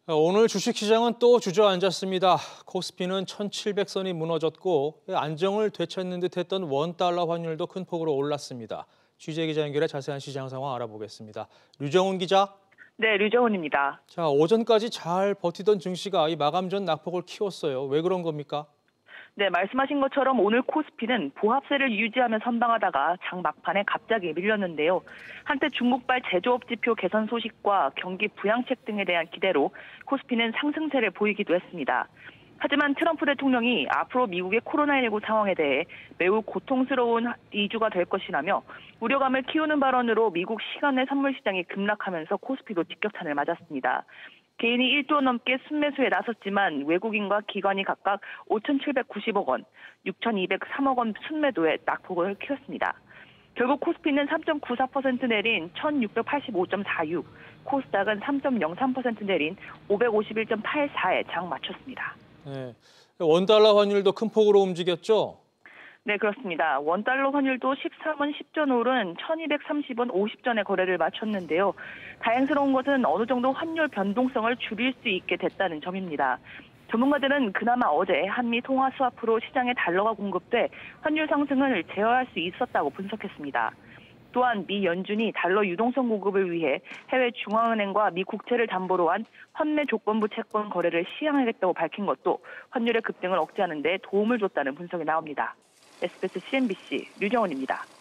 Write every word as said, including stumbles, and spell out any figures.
오늘 주식시장은 또 주저앉았습니다. 코스피는 천칠백 선이 무너졌고 안정을 되찾는 듯했던 원달러 환율도 큰 폭으로 올랐습니다. 취재기자 연결해 자세한 시장 상황 알아보겠습니다. 류정훈 기자. 네, 류정훈입니다. 자, 오전까지 잘 버티던 증시가 이 마감 전 낙폭을 키웠어요. 왜 그런 겁니까? 네, 말씀하신 것처럼 오늘 코스피는 보합세를 유지하며 선방하다가 장 막판에 갑자기 밀렸는데요. 한때 중국발 제조업 지표 개선 소식과 경기 부양책 등에 대한 기대로 코스피는 상승세를 보이기도 했습니다. 하지만 트럼프 대통령이 앞으로 미국의 코로나십구 상황에 대해 매우 고통스러운 이 주가 될 것이라며 우려감을 키우는 발언으로 미국 시간내 선물 시장이 급락하면서 코스피도 직격탄을 맞았습니다. 개인이 일조 원 넘게 순매수에 나섰지만 외국인과 기관이 각각 오천칠백구십억 원, 육천이백삼억 원 순매도에 낙폭을 키웠습니다. 결국 코스피는 삼 점 구사 퍼센트 내린 천육백팔십오 점 사육, 코스닥은 삼 점 영삼 퍼센트 내린 오백오십일 점 팔사에 장 마쳤습니다. 네, 원달러 환율도 큰 폭으로 움직였죠? 네, 그렇습니다. 원달러 환율도 십삼 원 십 전 오른 천이백삼십 원 오십 전에 거래를 마쳤는데요. 다행스러운 것은 어느 정도 환율 변동성을 줄일 수 있게 됐다는 점입니다. 전문가들은 그나마 어제 한미 통화 스와프로 시장에 달러가 공급돼 환율 상승을 제어할 수 있었다고 분석했습니다. 또한 미 연준이 달러 유동성 공급을 위해 해외 중앙은행과 미 국채를 담보로 한 환매 조건부 채권 거래를 시행하겠다고 밝힌 것도 환율의 급등을 억제하는 데 도움을 줬다는 분석이 나옵니다. 에스비에스 씨엔비씨 류정훈입니다.